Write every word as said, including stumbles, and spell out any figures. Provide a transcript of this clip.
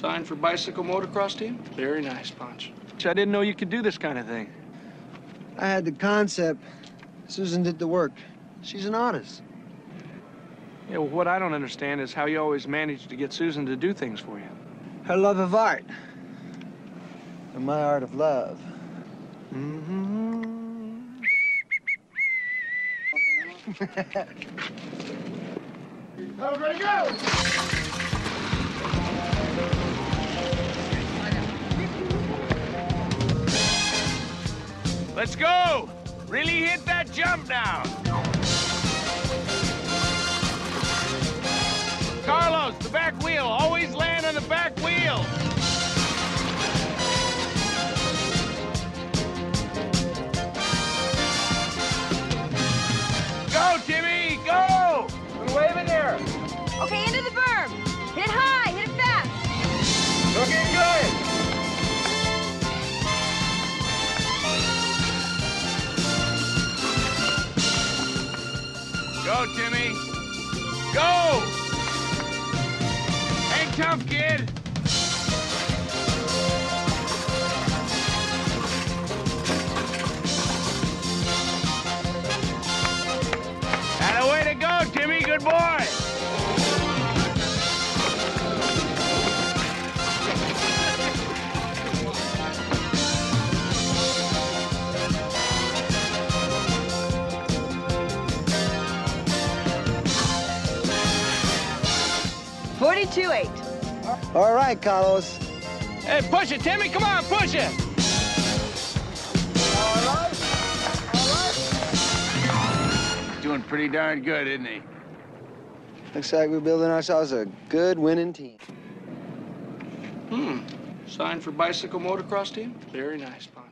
Signed for bicycle motocross team? Very nice, Ponch. I didn't know you could do this kind of thing. I had the concept. Susan did the work. She's an artist. Yeah, well, what I don't understand is how you always manage to get Susan to do things for you. Her love of art. And my art of love. Mm-hmm. Oh, ready to go! Let's go! Really hit that jump now! Carlos, the back wheel. Always land on the back wheel. Go, Timmy, go! Good wave in there. Okay, into the berm. Hit high, hit it fast. Looking good. Go, Timmy. Go! Hang tough, kid. Atta way to go, Timmy. Good boy. forty-two eight. All right, Carlos. Hey, push it, Timmy. Come on, push it. All right. All right. Doing pretty darn good, isn't he? Looks like we're building ourselves a good winning team. Hmm. Signed for bicycle motocross team? Very nice, Ponch.